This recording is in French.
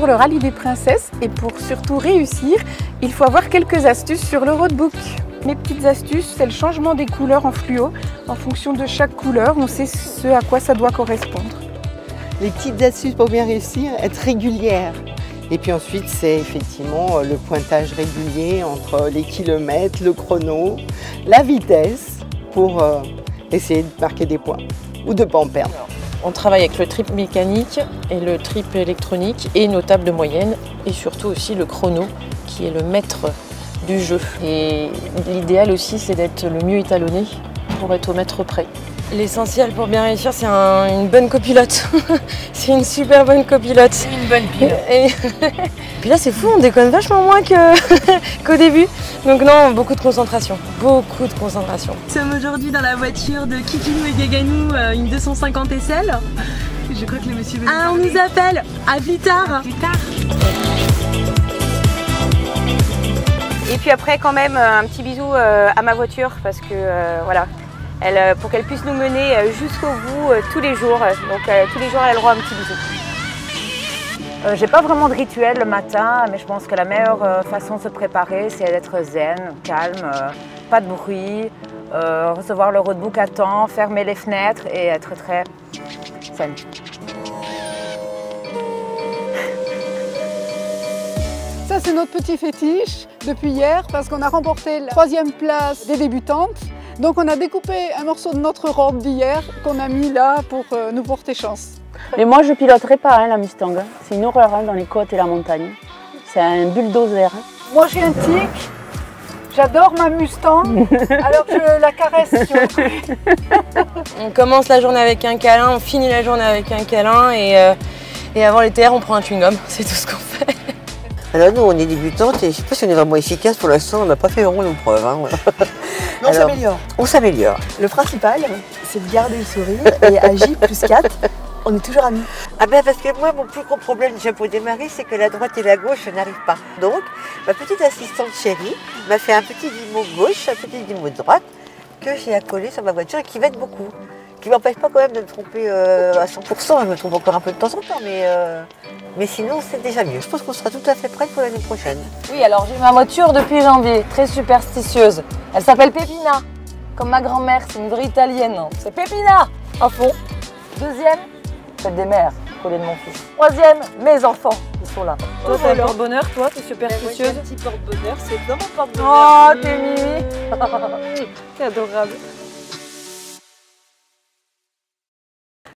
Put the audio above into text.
pour le rallye des princesses et pour surtout réussir, il faut avoir quelques astuces sur le roadbook. Mes petites astuces, c'est le changement des couleurs en fluo. En fonction de chaque couleur, on sait ce à quoi ça doit correspondre. Les petites astuces pour bien réussir, être régulière. Et puis ensuite, c'est effectivement le pointage régulier entre les kilomètres, le chrono, la vitesse pour essayer de marquer des points ou de ne pas en perdre. On travaille avec le trip mécanique et le trip électronique et nos tables de moyenne et surtout aussi le chrono qui est le maître du jeu. Et l'idéal aussi, c'est d'être le mieux étalonné pour être au mètre près. L'essentiel pour bien réussir, c'est une bonne copilote. C'est une super bonne copilote. C'est une bonne pilote. Et puis là, c'est fou, on déconne vachement moins qu'au début. Donc non, beaucoup de concentration. Beaucoup de concentration. Nous sommes aujourd'hui dans la voiture de Kikinou et Gaganou, une 250 SL. Je crois que le monsieur veut nous parler. On nous appelle. À plus tard. À plus tard. Et puis après, quand même, un petit bisou à ma voiture parce que voilà. Pour qu'elle puisse nous mener jusqu'au bout tous les jours. Donc tous les jours, elle a le droit à un petit bisou. J'ai pas vraiment de rituel le matin, mais je pense que la meilleure façon de se préparer, c'est d'être zen, calme, pas de bruit, recevoir le roadbook à temps, fermer les fenêtres et être très zen. Ça, c'est notre petit fétiche depuis hier parce qu'on a remporté la 3e place des débutantes. Donc on a découpé un morceau de notre robe d'hier qu'on a mis là pour nous porter chance. Mais moi je piloterai pas la Mustang, c'est une horreur dans les côtes et la montagne. C'est un bulldozer. Moi j'ai un tic, j'adore ma Mustang, alors je la caresse si on peut. On commence la journée avec un câlin, on finit la journée avec un câlin et avant les TR on prend un chewing-gum, c'est tout ce qu'on fait. Alors nous on est débutantes et je ne sais pas si on est vraiment efficace pour l'instant, on n'a pas fait vraiment nos preuves. Hein. Mais on s'améliore. On s'améliore. Le principal, c'est de garder le sourire et à J+4, on est toujours amis. Ah ben parce que moi, mon plus gros problème déjà pour démarrer, c'est que la droite et la gauche, je n'arrive pas. Donc, ma petite assistante chérie m'a fait un petit limo gauche, un petit limo droite, que j'ai accolé sur ma voiture et qui m'aide beaucoup. Qui ne m'empêche pas quand même de me tromper à 100%, je me trompe encore un peu de temps en temps, mais sinon c'est déjà mieux. Je pense qu'on sera tout à fait prête pour l'année prochaine. Oui, alors j'ai ma voiture depuis janvier, très superstitieuse. Elle s'appelle Pépina, comme ma grand-mère, c'est une vraie italienne. C'est Pépina, à fond. Deuxième, fête des mères, collée de mon fils. Troisième, mes enfants, ils sont là. Toi, t'as un porte-bonheur, toi, t'es superstitieuse. Un petit porte-bonheur, c'est dans mon porte-bonheur. Oh, t'es mimi. T'es adorable.